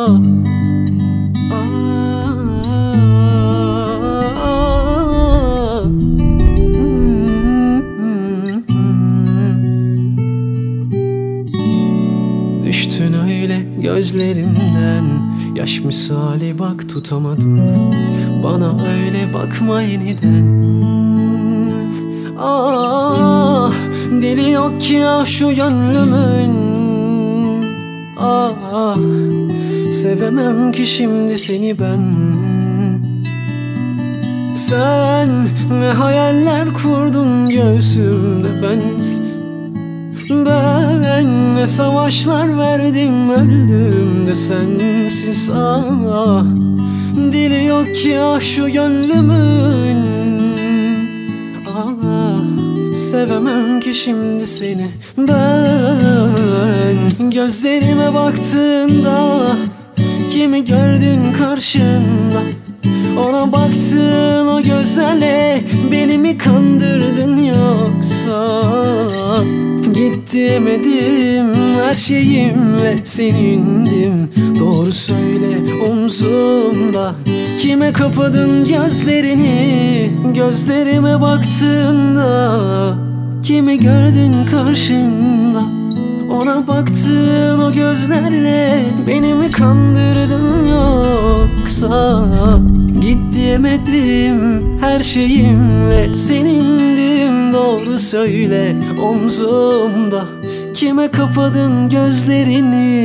Düştün öyle gözlerimden, yaş misali bak tutamadım. Bana öyle bakma yeniden. Ah, dili yok ki ah şu gönlümün. Ah, sevemem ki şimdi seni ben. Sen ne hayaller kurdun göğsümde bensiz. Ben ne savaşlar verdim, öldüm de sensiz. Ah, dili yok ki ah şu gönlümün. Ah, sevemem ki şimdi seni ben. Gözlerime baktığında kimi gördün karşında? Ona baktın o gözlerle beni mi kandırdın yoksa? Git diyemedim, her şeyimle senindim. Doğru söyle omzumda, kime kapadın gözlerini? Gözlerime baktığında kimi gördün karşında? Ona baktın o gözlerle beni mi kandırdın yoksa? Git diyemedim, her şeyimle senindim. Doğru söyle omzumda, kime kapadın gözlerini?